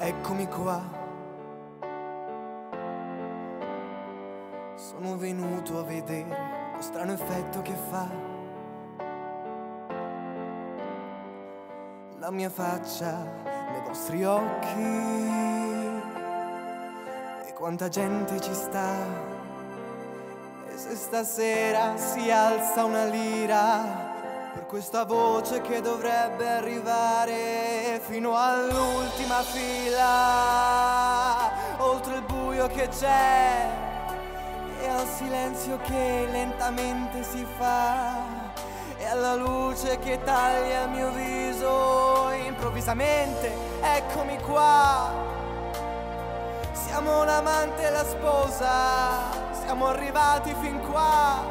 Eccomi qua, sono venuto a vedere lo strano effetto che fa la mia faccia nei vostri occhi e quanta gente ci sta. E se stasera si alza una lira per questa voce che dovrebbe arrivare fino all'ultima fila, oltre il buio che c'è e al silenzio che lentamente si fa e alla luce che taglia il mio viso improvvisamente. Eccomi qua, siamo l'amante e la sposa, siamo arrivati fin qua,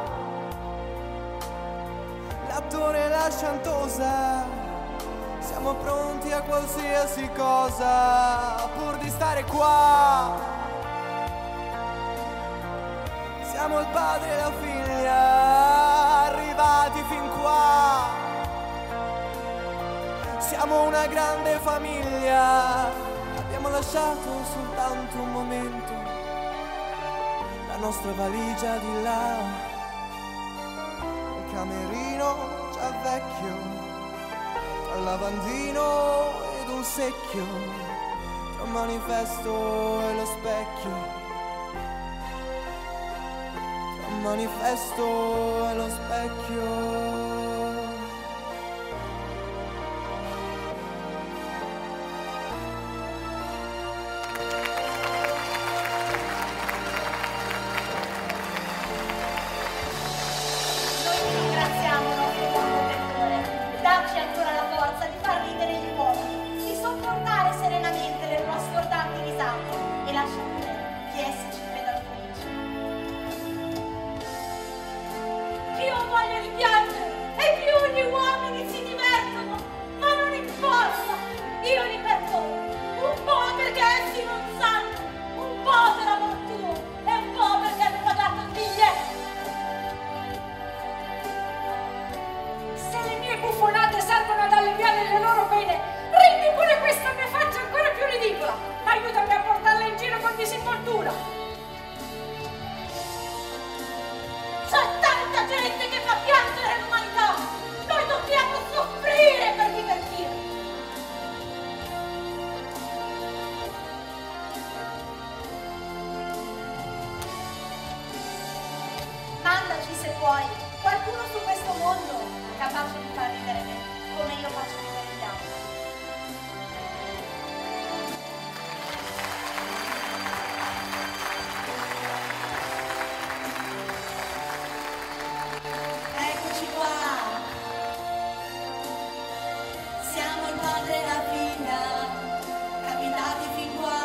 l'attore e la chantosa, siamo pronti a qualsiasi cosa pur di stare qua. Siamo il padre e la figlia, arrivati fin qua. Siamo una grande famiglia, abbiamo lasciato soltanto un momento, la nostra valigia di là. Camerino già vecchio, tra il lavandino ed un secchio, tra un manifesto e lo specchio, tra un manifesto e lo specchio. Dacci ancora la forza di far ridere gli uomini, di sopportare serenamente le loro scordanti risate e lascia pure che essi ci credano felici. Più ho voglia di piangere e più gli uomini si divertono, ma non importa, io li perdono, un po' perché essi non sanno, un po' per amor tuo e un po' perché hanno pagato il biglietto. Buffonate servono ad alleviare le loro pene. Rendi pure questa mia faccia ancora più ridicola, ma aiutami a portarla in giro con disinvoltura. C'è tanta gente che fa piangere l'umanità. Noi dobbiamo soffrire per divertire. Mandaci, se puoi, qualcuno su questo mondo capace di far ridere me, come io faccio ridere gli altri. Eccoci qua! Siamo il padre e la figlia, capitati fin qua.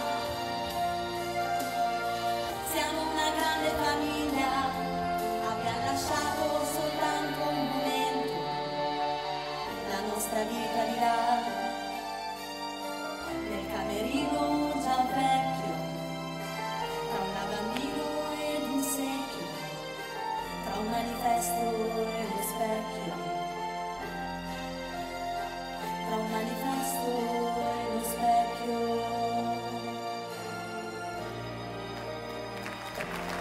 Siamo una grande famiglia, abbiamo lasciato soltanto un momento, la nostra vita di là, nel camerino già vecchio, tra un lavandino ed un secchio, tra un manifesto e lo specchio, tra un manifesto e lo specchio.